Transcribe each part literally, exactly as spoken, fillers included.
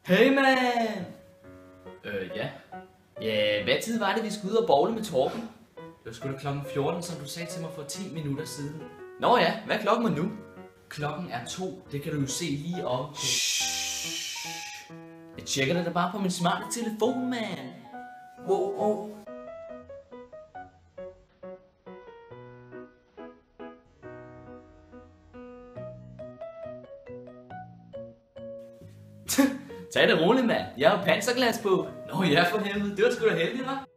Hey man! Øh, ja. Ja, hvad tid var det, vi skulle ud og bowle med Torben? Det var sgu da klokken fjorten, som du sagde til mig for ti minutter siden. Nå ja, hvad er klokken nu? Klokken er to, det kan du jo se lige op. Shhh. Jeg tjekker det da bare på min smarte telefon, man. Wow, wow. Tag det roligt, mand. Jeg har jo panserglas på. Nå ja, for helvede. Det var sgu da heldigt, hva'?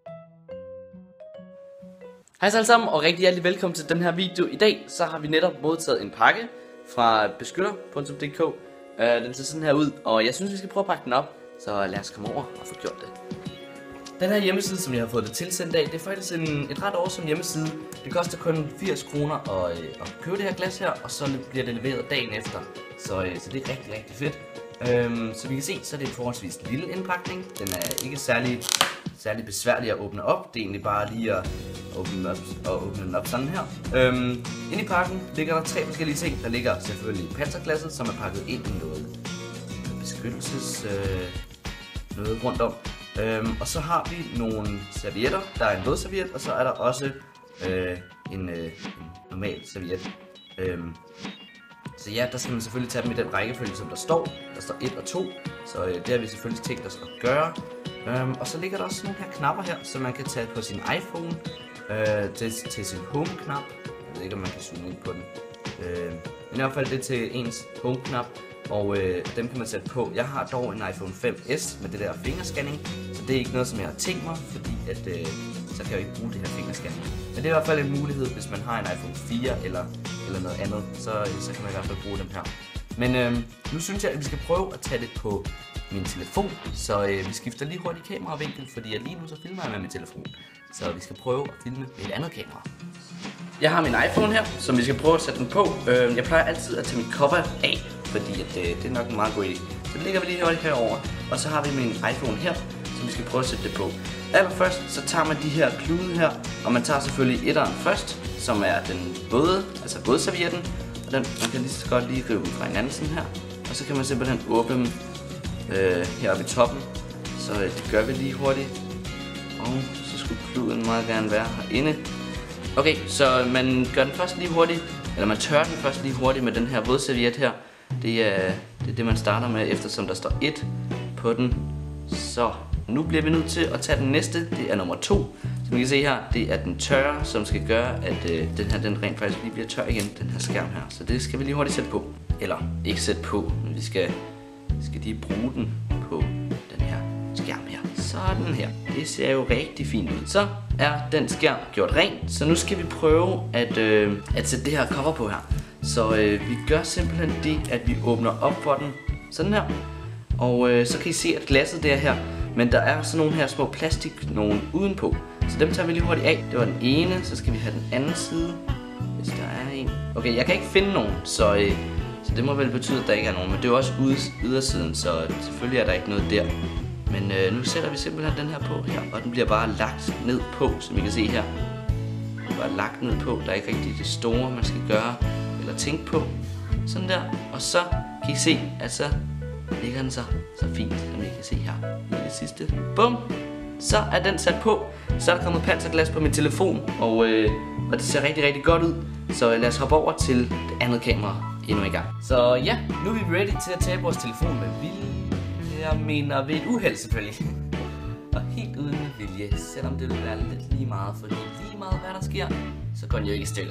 Hej så alle sammen, og rigtig hjertelig velkommen til den her video. I dag så har vi netop modtaget en pakke fra beskytter punktum d k. uh, Den ser sådan her ud, og jeg synes vi skal prøve at pakke den op. Så lad os komme over og få gjort det. Den her hjemmeside, som jeg har fået det tilsendt af, det er faktisk en, et ret awesome hjemmeside. Det koster kun firs kroner at, at købe det her glas her, og så bliver det leveret dagen efter. Så, så det er rigtig, rigtig fedt. Øhm, så vi kan se, så er det en forholdsvis lille indpakning. Den er ikke særlig, særlig besværlig at åbne op. Det er egentlig bare lige at åbne den op, og åbne den op sådan her. Øhm, inde i pakken ligger der tre forskellige ting. Der ligger selvfølgelig panserglasset, som er pakket ind i noget beskyttelses øh, noget rundt om. Øhm, og så har vi nogle servietter. Der er en vådserviet, og så er der også øh, en, øh, en normal serviet. Øhm, Så ja, der skal man selvfølgelig tage dem i den rækkefølge, som der står. Der står et og to, så øh, det har vi selvfølgelig tænkt os at gøre. Øhm, og så ligger der også nogle her knapper her, som man kan tage på sin iPhone øh, til, til sin home-knap. Jeg ved ikke, om man kan zoome ind på den. Øh, men i hvert fald det til ens home-knap, og øh, dem kan man sætte på. Jeg har dog en iPhone fem S med det der fingerscanning, så det er ikke noget, som jeg har tænkt mig, fordi at, øh, så kan jeg ikke bruge det her fingerscanning. Men det er i hvert fald en mulighed, hvis man har en iPhone fire eller, eller noget andet, så, så kan man i hvert fald bruge dem her. Men øh, nu synes jeg, at vi skal prøve at tage det på min telefon, så øh, vi skifter lige hurtigt kameravinkel, fordi at lige nu så filmer jeg med min telefon. Så vi skal prøve at filme med et andet kamera. Jeg har min iPhone her, som vi skal prøve at sætte den på. Øh, jeg plejer altid at tage mit cover af, fordi at, øh, det er nok en meget god idé. Så det ligger vi lige hurtigt herover, og så har vi min iPhone her, som vi skal prøve at sætte det på. Allerførst så tager man de her klude her, og man tager selvfølgelig etteren først, som er den våde, altså vådservietten. Og den, man kan lige så godt lige rive dem fra hinanden sådan her. Og så kan man simpelthen åbne dem øh, heroppe i toppen. Så øh, det gør vi lige hurtigt. Og så skulle kluden meget gerne være herinde. Okay, så man gør den først lige hurtigt, eller man tørrer den først lige hurtigt med den her vådserviet her. Det er, det er det man starter med, eftersom der står et på den. Så nu bliver vi nødt til at tage den næste, det er nummer to. Som I kan se her, det er den tørre, som skal gøre, at øh, den her den rent faktisk lige bliver tør igen, den her skærm her. Så det skal vi lige hurtigt sætte på. Eller ikke sætte på, men vi skal, vi skal lige bruge den på den her skærm her. Sådan her. Det ser jo rigtig fint ud. Så er den skærm gjort ren, så nu skal vi prøve at, øh, at sætte det her cover på her. Så øh, vi gør simpelthen det, at vi åbner op for den sådan her. Og øh, så kan I se, at glasset det er her. Men der er sådan nogle her små plastik nogen udenpå. Så dem tager vi lige hurtigt af. Det var den ene, så skal vi have den anden side. Hvis der er en. Okay, jeg kan ikke finde nogen, så, øh, så det må vel betyde, at der ikke er nogen. Men det er også ude, ydersiden, så selvfølgelig er der ikke noget der. Men øh, nu sætter vi simpelthen den her på her, og den bliver bare lagt ned på, som I kan se her. Den er bare lagt ned på. Der er ikke rigtig det store, man skal gøre eller tænke på. Sådan der. Og så kan I se, at så ligger den så, så fint, som I kan se her i det sidste. Bum! Så er den sat på. Så er der kommet panserglas på min telefon, og, øh, og det ser rigtig, rigtig godt ud. Så lad os hoppe over til det andet kamera endnu en gang. Så ja, nu er vi ready til at tage vores telefon med vilje. Jeg mener ved et uheld selvfølgelig. Og helt uden vilje, selvom det vil være lidt lige meget, fordi lige meget hvad der sker, så går den jo ikke i stykker.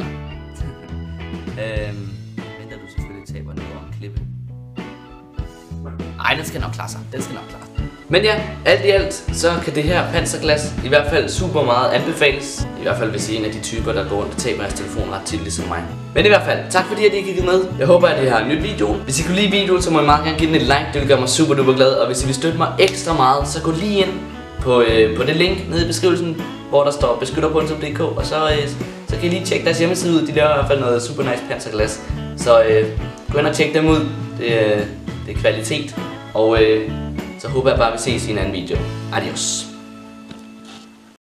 øhm, men du selvfølgelig taber den over en klippe. Ej, den skal nok klare sig. Den skal nok klare sig. Men ja, alt i alt, så kan det her panserglas i hvert fald super meget anbefales. I hvert fald hvis I er en af de typer, der går rundt og taber jeres telefon ret tit, ligesom mig. Men i hvert fald, tak fordi at I kiggede med. Jeg håber, at I har nyt videoen. Hvis I kunne lide videoen, så må I meget gerne give den et like. Det vil gøre mig super duper glad. Og hvis I vil støtte mig ekstra meget, så gå lige ind på, øh, på det link nede i beskrivelsen, hvor der står beskytter punktum d k. Og så, øh, så kan I lige tjekke deres hjemmeside ud. De laver i hvert fald noget super nice panserglas. Så øh, gå ind og tjek dem ud. Det, øh, det er kvalitet. Og øh, så håber jeg bare, at vi ses i en anden video. Adios.